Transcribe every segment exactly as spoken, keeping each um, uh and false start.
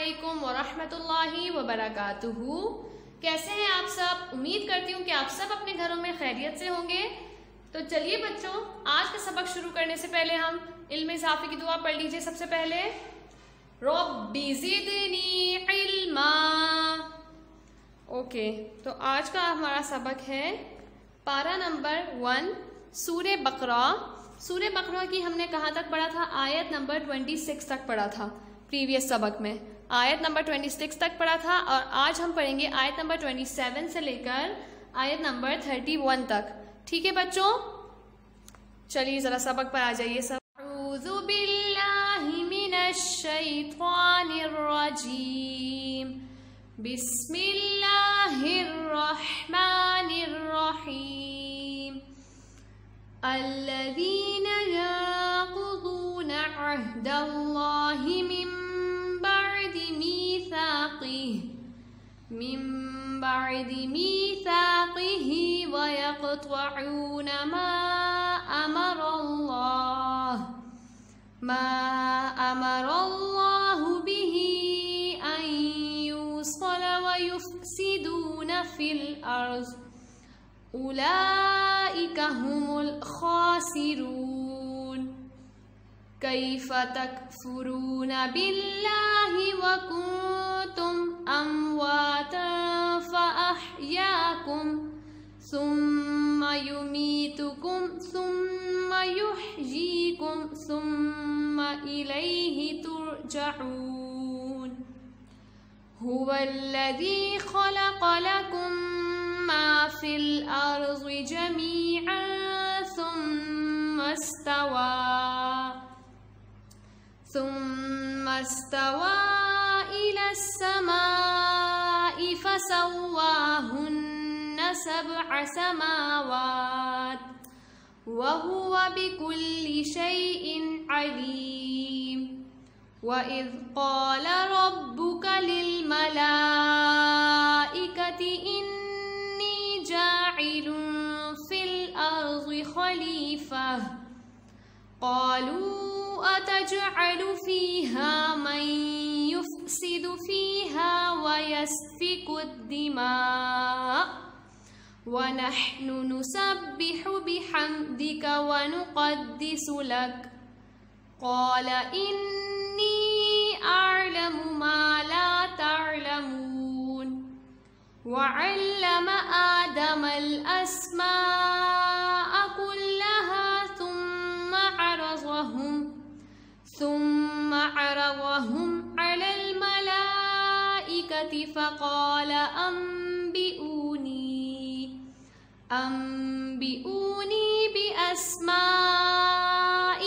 علیکم ورحمۃ اللہ وبرکاتہ۔ کیسے ہیں آپ سب؟ امید کرتی ہوں کہ آپ سب اپنے گھروں میں خیریت سے ہوں گے۔ تو چلیے بچوں، آج کا سبق شروع کرنے سے پہلے ہم علم اضافے کی دعا پڑھ لیجئے۔ سب سے پہلے رب زدنی علما۔ اوکے، تو آج کا ہمارا سبق ہے پارہ نمبر ون، سورہ بقرہ۔ سورہ بقرہ کی ہم نے کہاں تک پڑھا تھا؟ آیت نمبر چھبیس تک پڑھا تھا پریویس سبق میں۔ آیت نمبر چھبیس تک پڑھا تھا اور آج ہم پڑھیں گے آیت نمبر ستائیس سے لے کر آیت نمبر اکتیس تک۔ ٹھیک ہے بچوں، چلیے ذرا سبق پر آ جائیے سب۔ اعوذ باللہ من الشیطان الرجیم، بسم اللہ الرحمن الرحیم۔ الذین ينقضون عہد اللہ من بعد میثاقہ من بعد میثاقہ ویقطعون ما امر اللہ ما امر اللہ بہ ان یوصل ویفسدون فی الارض اولئک هم الخاسرون۔ کیف تکفرون باللہ وکنتم امواتا فاحیاکم ثم یمیتکم ثم یحییکم ثم الیہ ترجعون۔ هو الذی خلق لکم ما فی الارض جمیعا ثم استوى ثم استوى إلى السماء فسواهن سبع سماوات وهو بكل شيء عليم۔ وإذ قال ربك للملائكة إني جاعل في الأرض خليفة قالوا أتجعل فيها من يفسد فيها ويسفك الدماء ونحن نسبح بحمدك ونقدس لك قال إني أعلم ما لا تعلمون۔ وعلم آدم الأسماء كلها ثم عرضهم ثم عرضهم على الملائكة فقال أنبئوني أنبئوني بأسماء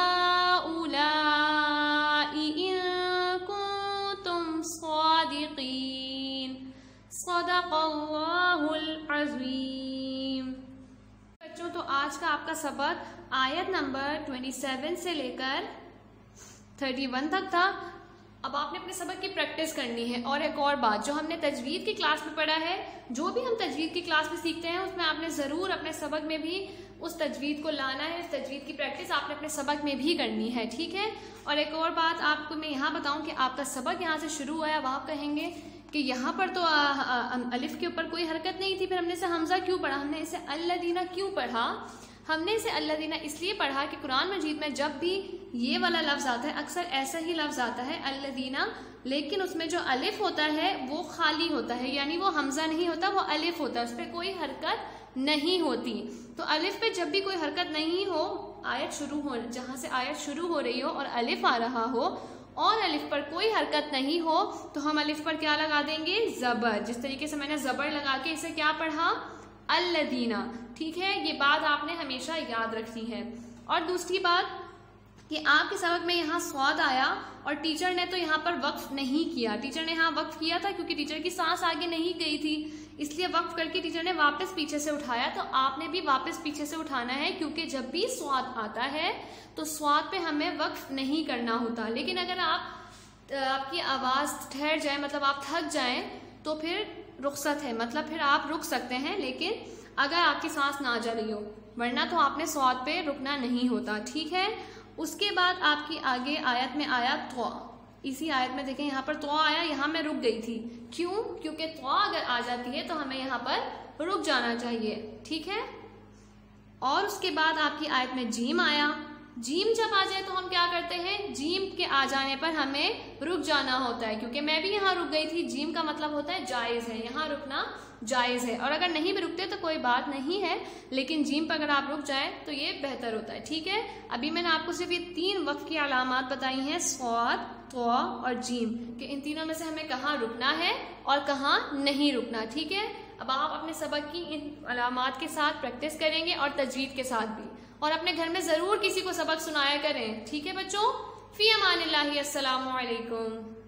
هؤلاء إن كنتم صادقين۔ صدق اللہ العظیم۔ بچوں، تو آج کا آپ کا سبق آیت نمبر ستائیس سے لے کر اکتیس تک تھا۔ اب آپ نے اپنے سبق کی پریکٹس کرنی ہے۔ اور ایک اور بات، جو ہم نے تجوید کی کلاس میں پڑھا ہے، جو بھی ہم تجوید کی کلاس میں سیکھتے ہیں، اس میں آپ نے ضرور اپنے سبق میں بھی اس تجوید کو لانا ہے۔ اس تجوید کی پریکٹس آپ نے اپنے سبق میں بھی کرنی ہے، ٹھیک ہے؟ اور ایک اور بات آپ کو میں یہاں بتاؤں کہ آپ کا سبق یہاں سے شروع ہوا ہے، اب آپ کہیں گے کہ یہاں پر تو الف کے اوپر کوئی حرکت نہیں تھی، پھر ہم نے اسے حمزہ کیوں پڑھا، ہم نے اسے الذین کیوں پڑھا؟ ہم نے اسے الذین اس لیے پڑھا کہ قرآن مجید میں جب بھی یہ والا لفظ آتا ہے، اکثر ایسا ہی لفظ آتا ہے الذین، لیکن اس میں جو الف ہوتا ہے وہ خالی ہوتا ہے، یعنی وہ حمزہ نہیں ہوتا، وہ الف ہوتا ہے، اس پہ کوئی حرکت نہیں ہوتی۔ تو الف پہ جب بھی کوئی حرکت نہیں ہو، آیت شروع ہو جہاں سے آیت شروع ہو رہی ہو اور الف آ رہا ہو اور الف پر کوئی حرکت نہیں ہو، تو ہم الف پر کیا لگا دیں گے؟ زبر۔ جس طریقے سے میں نے زبر لگا کے اسے کیا پڑھا؟ الذین۔ ٹھیک ہے، یہ بات آپ نے ہمیشہ یاد رکھنی ہے۔ اور دوسری بات کہ آپ کے سبق میں یہاں صاد آیا اور ٹیچر نے تو یہاں پر وقف نہیں کیا، ٹیچر نے یہاں وقف کیا تھا کیونکہ ٹیچر کی سانس آگے نہیں گئی تھی، اس لیے وقف کر کے ٹیچر نے واپس پیچھے سے اٹھایا، تو آپ نے بھی واپس پیچھے سے اٹھانا ہے، کیونکہ جب بھی صاد آتا ہے تو صاد پہ ہمیں وقف نہیں کرنا ہوتا۔ لیکن اگر آپ آپ کی آواز ٹھہر جائے، مطلب آپ تھک جائیں، تو پھر رخصت ہے، مطلب پھر آپ رک سکتے ہیں، لیکن اگر آپ کی سانس نہ جا رہی ہو، ورنہ تو آپ نے صاد پہ رکنا نہیں ہوتا، ٹھیک ہے۔ اس کے بعد آپ کی آگے آیت میں آیا تو اسی آیت میں دیکھیں یہاں پر تو آیا, یہاں میں رک گئی تھی. کیوں؟ کیونکہ تو اگر آ جاتی ہے تو ہمیں یہاں پر رک جانا چاہیے. ٹھیک ہے. اور اس کے بعد آپ کی آیت میں جیم آیا. جیم جب آ جائے تو ہم کیا کرتے ہیں, جیم کے آ جانے پر ہمیں رک جانا ہوتا ہے, کیونکہ میں بھی یہاں رک گئی تھی. جیم کا مطلب ہوتا ہے جائز ہے, یہاں رکنا جائز ہے. اور اگر نہیں بھی رکتے تو کوئی بات نہیں ہے, لیکن جیم پر اگر آپ رک جائیں تو یہ بہتر ہوتا ہے. ٹھیک ہے. ابھی میں نے آپ کو صرف یہ تین وقف کی علامات بتائی ہیں, صاد, طا اور جیم, کہ ان تینوں میں سے ہمیں کہاں رکنا ہے اور کہاں نہیں رکنا. ٹھیک ہے. اب آپ اپنے سبق کی ان علامات کے ساتھ پریکٹس کریں گے اور تجوید کے ساتھ بھی, اور اپنے گھر میں ضرور کسی کو سبق سنایا کریں. ٹھیک ہے بچوں. فی امان اللہ. السلام علیکم.